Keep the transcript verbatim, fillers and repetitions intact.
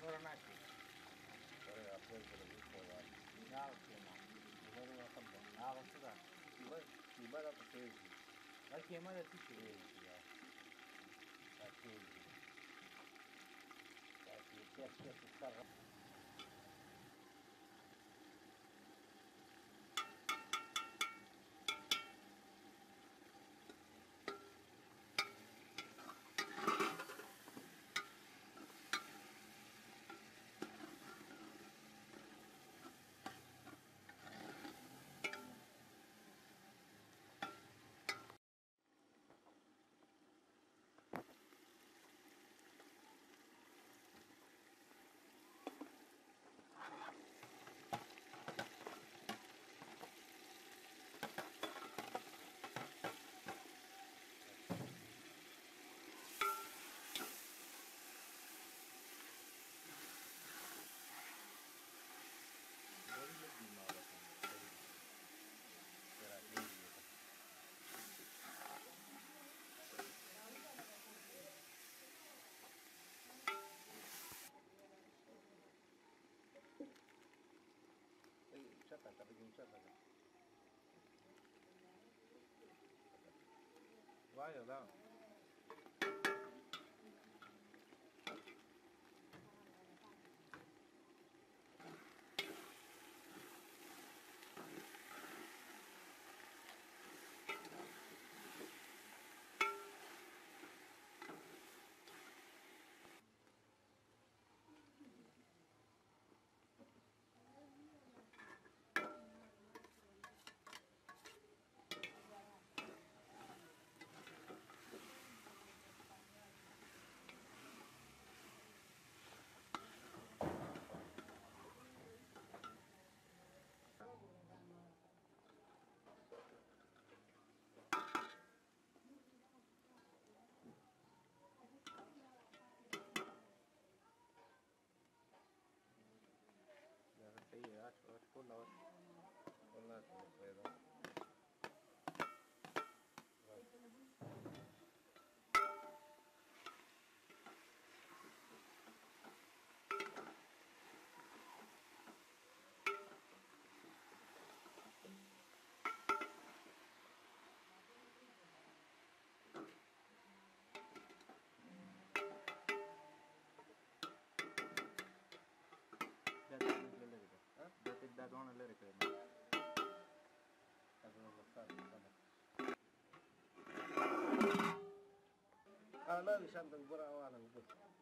Ora naqui. Ora, a frente da luz, olha. Não, aqui não. Vai não também. Ah, vamos estudar. E vai, e vai lá para três. Aqui é mais aqui. Três, já. Aqui. Aqui, que é que esse carro. Já está, está pequeno, já está. Vai, olha. सही है यार और फुल और फुल ना फायदा Dadona lyrical. Ah, la isang tangbura awan ng bus.